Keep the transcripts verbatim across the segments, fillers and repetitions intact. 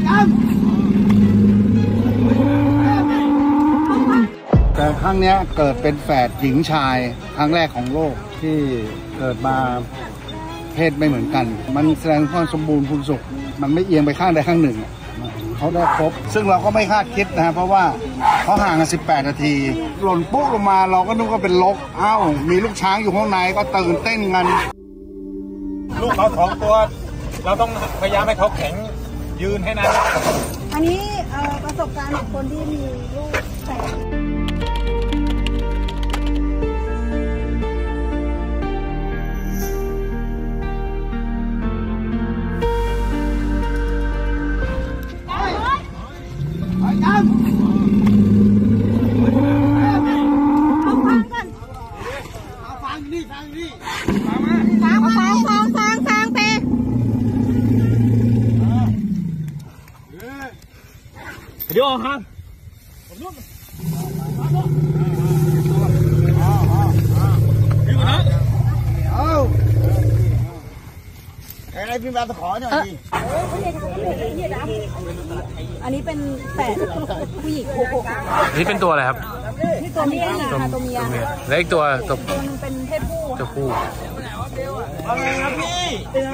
แต่ครั้งนี้เกิดเป็นแฝดหญิงชายครั้งแรกของโลกที่เกิดมาเพศไม่เหมือนกันมันแสดงความสมบูรณ์พูนสุขมันไม่เอียงไปข้างใดข้างหนึ่งเขาได้ครบซึ่งเราก็ไม่คาดคิดนะเพราะว่าเขาห่างกันสิบแปดนาทีหล่นปุ๊บลงมาเราก็นึกว่าเป็นลกเอ้ามีลูกช้างอยู่ข้างในก็ตื่นเต้นกันลูกเขาสองตัวเราต้องพยายามให้เขาแข็งยืนให้นานอันนี้ประสบการณ์ของคนที่มีลูกแฝดเดี๋ยวฮะอะไรพี่มาตะขอหน่อยดิอันนี้เป็นแฝดผู้หญิงนี่เป็นตัวอะไรครับนี่ตัวเมียค่ะตัวเมียแล้วอีกตัวตัวเป็นเพศผู้ตัวผู้อะไรครับพี่เดี๋ยว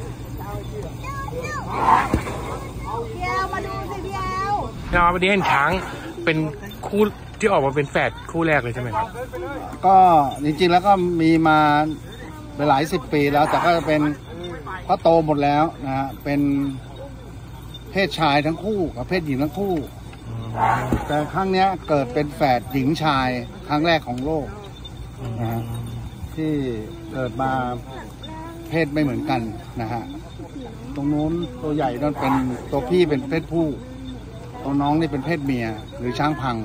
พี่แอลมาดูสิพี่แอลงานวันนี้เห็นช้างเป็นคู่ที่ออกมาเป็นแฝดคู่แรกเลยใช่ไหมครับก็จริงๆแล้วก็มีมาหลายสิบปีแล้วแต่ก็จะเป็นก็โตหมดแล้วนะฮะเป็นเพศชายทั้งคู่กับเพศหญิงทั้งคู่แต่ครั้งนี้เกิดเป็นแฝดหญิงชายครั้งแรกของโลกนะฮะที่เกิดมาเพศไม่เหมือนกันนะฮะตรงนู้นตัวใหญ่นั่นเป็นตัวพี่เป็นเพศผู้ตัวน้องนี่เป็นเพศเมียหรือช้างพัง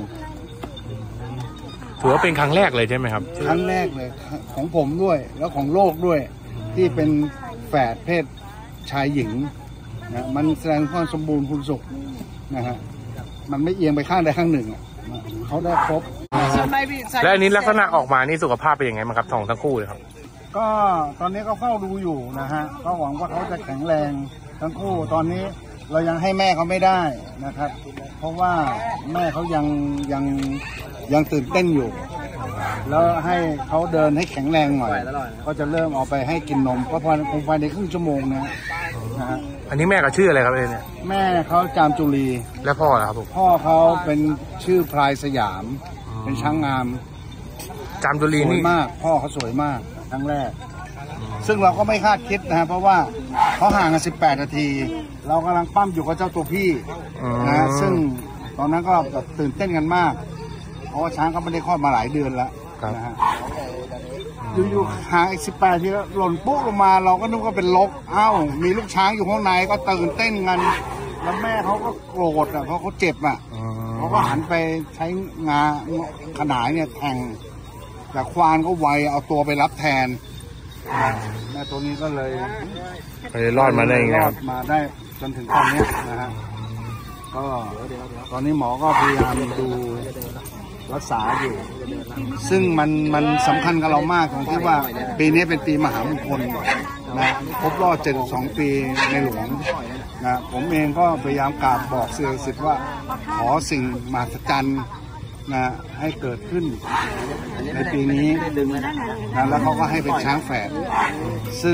ถือว่าเป็นครั้งแรกเลยใช่ไหมครับครั้งแรกเลยของผมด้วยแล้วของโลกด้วยที่เป็นแฝดเพศชายหญิงนะมันแสดงความสมบูรณ์พูนสุขนะฮะมันไม่เอียงไปข้างใดข้างหนึ่งเขาได้ครบและอันนี้ลักษณะออกมานี่สุขภาพเป็นยังไงบ้างครับทั้งคู่เลยครับก็ตอนนี้ก็เฝ้าดูอยู่นะฮะก็หวังว่าเขาจะแข็งแรงทั้งคู่ตอนนี้เรายังให้แม่เขาไม่ได้นะครับเพราะว่าแม่เขายังยังยังตื่นเต้นอยู่แล้วให้เขาเดินให้แข็งแรงหน่อยก็จะเริ่มเอาไปให้กินนมก็พอคงภายในครึ่งชั่วโมงนะนะฮะอันนี้แม่เขาชื่ออะไรครับเนี่ยแม่เขาจามจุลีและพ่อล่ะครับผมพ่อเขาเป็นชื่อพลายสยามเป็นช้างงามจามจุลีนี่สวยมากพ่อเขาสวยมากครั้งแรกซึ่งเราก็ไม่คาดคิดนะเพราะว่าเขาห่างกันสิบแปดนาทีเรากำลังปั้มอยู่กับเจ้าตัวพี่นะซึ่งตอนนั้นก็แบบตื่นเต้นกันมากเพราะว่าช้างเขาไม่ได้คลอดมาหลายเดือนแล้วนะฮะอยู่ๆห่างอีกสิบแปดนาทีแล้วหล่นปุ๊บลงมาเราก็นึกว่าเป็นลกเอ้ามีลูกช้างอยู่ข้างในก็ตื่นเต้นกันแล้วแม่เขาก็โกรธอ่ะเพราะเขาเจ็บอ่ะเขาก็หันไปใช้งาขนายเนี่ยแทงแต่ควานก็ไวเอาตัวไปรับแทนแม่ตัวนี้ก็เลยไปรอดมาได้ไงครับมาได้จนถึงตอนนี้นะฮะก็ตอนนี้หมอก็พยายามดูรักษาอยู่ซึ่งมันมันสำคัญกับเรามากตรงที่ว่าปีนี้เป็นปีมหามงคลนะครบรอบเจ็ดสิบสองปีในหลวงนะผมเองก็พยายามกราบบอกเสือสิทธิ์ว่าขอสิ่งมหัศจรรย์นะให้เกิดขึ้นในปีนี้นะแล้วเขาก็ให้เป็นช้างแฝดซึ่ง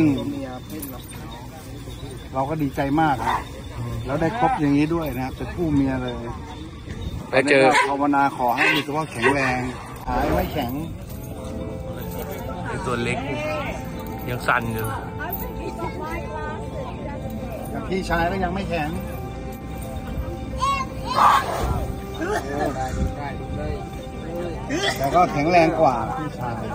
เราก็ดีใจมากนะแล้วได้ครบอย่างนี้ด้วยนะเป็นผู้เมียเลยไปเจอภาวนาขอให้มีสุขภาพแข็งแรงหายไม่แข็งเป็นตัวเล็กยังสั่นอยู่พี่ชายก็ยังไม่แข็งแต่ก็แข็งแรงกว่าพี่ชาย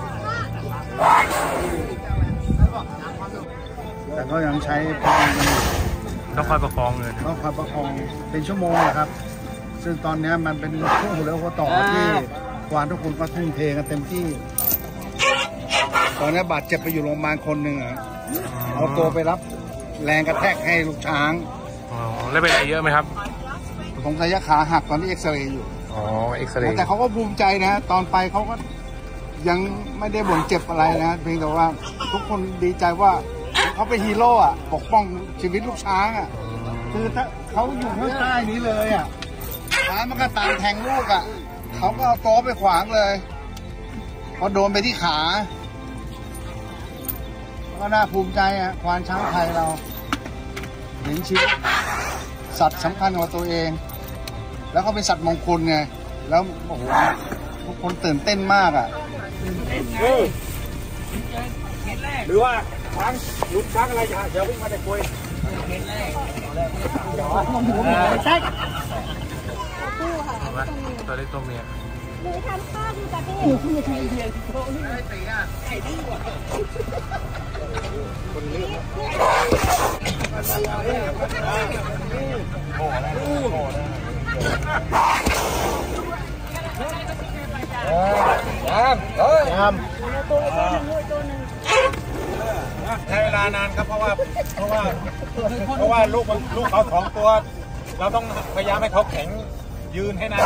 แต่ก็ยังใช้พลังกันอยู่ต้องคอยประคองเลยต้องคอยประคองเป็นชั่วโมงนะครับซึ่งตอนนี้มันเป็นช่วงหัวเรือหัวต่อที่ควานทุกคนก็ทุ่มเทกันเต็มที่ตอนนี้บาดเจ็บไปอยู่โรงพยาบาลคนหนึ่งอ่ะเอาตัวไปรับแรงกระแทกให้ลูกช้างอ๋อแล้วเป็นอะไรเยอะไหมครับสงสัยยาขาหักตอนที่เอ็กซเรย์อยู่อ๋อเอ็กซเรย์แต่เขาก็ภูมิใจนะตอนไปเขาก็ยังไม่ได้บ่นเจ็บอะไรนะเพียงแต่ว่าทุกคนดีใจว่าเขาเป็นฮีโร่อะปกป้องชีวิตลูกช้างอะคือถ้าเขาอยู่ข้างใต้นี้เลยอ่ะม้ามันก็ตามแทงลูกอ่ะเขาก็เอาโต๊ะไปขวางเลยพอโดนไปที่ขาก็น่าภูมิใจอ่ะควานช้างไทยเราเห็นชีวิตสัตว์สำคัญกว่าตัวเองแล้วเขาเป็นสัตว์มงคลไงแล้วโอ้โหทุกคนตื่นเต้นมากอ่ะหรือว่าช้างหลุดช้างอะไรอย่าวิ่งมาแต่คุยใช่คู่ค่ะตัวเล็กตัวเมียหรือทำข้าวดีกว่าพี่คุณจะใช้เดียวคนนี้น้ำเฮ้ยน้ำตัวตัวหนึ่งตัวหนึ่งใช้เวลานานครับเพราะว่าเพราะว่าเพราะว่าลูกมันลูกเขาสองตัวเราต้องพยายามให้เขาแข็งยืนให้นาน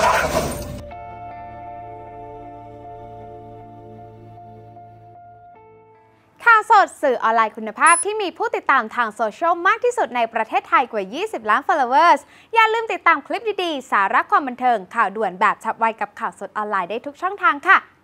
ข่าวสดสื่อออนไลน์คุณภาพที่มีผู้ติดตามทางโซเชียลมากที่สุดในประเทศไทยกว่า ยี่สิบ ล้าน followers อย่าลืมติดตามคลิปดีๆ สาระความบันเทิงข่าวด่วนแบบฉับไวกับข่าวสดออนไลน์ได้ทุกช่องทางค่ะ